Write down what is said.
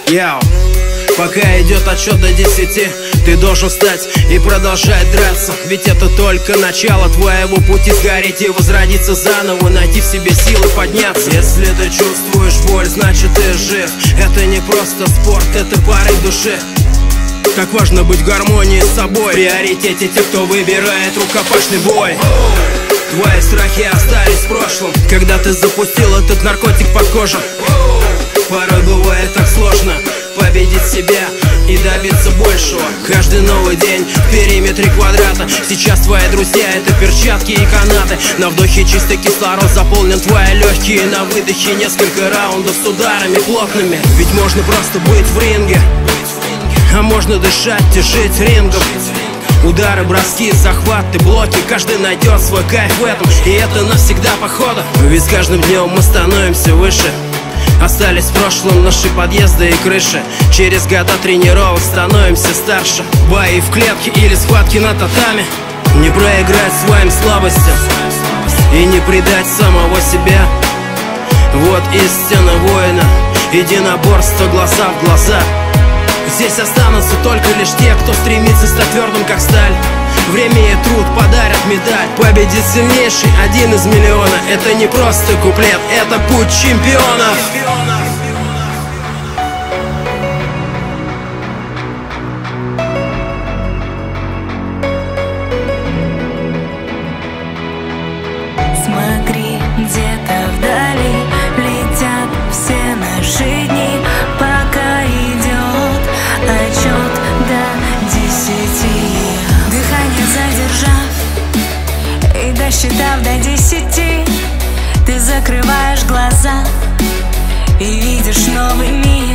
Яу. Пока идет отсчет до 10, ты должен встать и продолжать драться. Ведь это только начало твоего пути, сгореть и возродиться заново, найти в себе силы подняться. Если ты чувствуешь боль, значит ты жив. Это не просто спорт, это порыв души. Как важно быть в гармонии с собой. В приоритете те, кто выбирает рукопашный бой. Твои страхи остались в прошлом, когда ты запустил этот наркотик под кожу. Порой бывает так сложно победить себя и добиться большего. Каждый новый день в периметре квадрата. Сейчас твои друзья — это перчатки и канаты. На вдохе чистый кислород заполнен твои легкие, на выдохе несколько раундов с ударами плотными. Ведь можно просто быть в ринге, а можно дышать и жить рингом. Удары, броски, захваты, блоки, каждый найдет свой кайф в этом, и это навсегда походу. Ведь с каждым днем мы становимся выше. Остались в прошлом наши подъезды и крыши. Через года тренировок становимся старше. Бои в клетке или схватки на татами. Не проиграть своим слабостям и не предать самого себя. Вот истина воина, единоборство глаза в глаза. Здесь останутся только лишь те, кто стремится стать твердым, как сталь. Время и труд подарят медаль. Победит сильнейший, один из миллиона. Это не просто куплет, это путь чемпионов. Смотри, где-то вдали летят все наши дни, пока идет отчет до 10. Дыхание задержав и досчитав до 10, ты закрываешь глаза и видишь новый мир.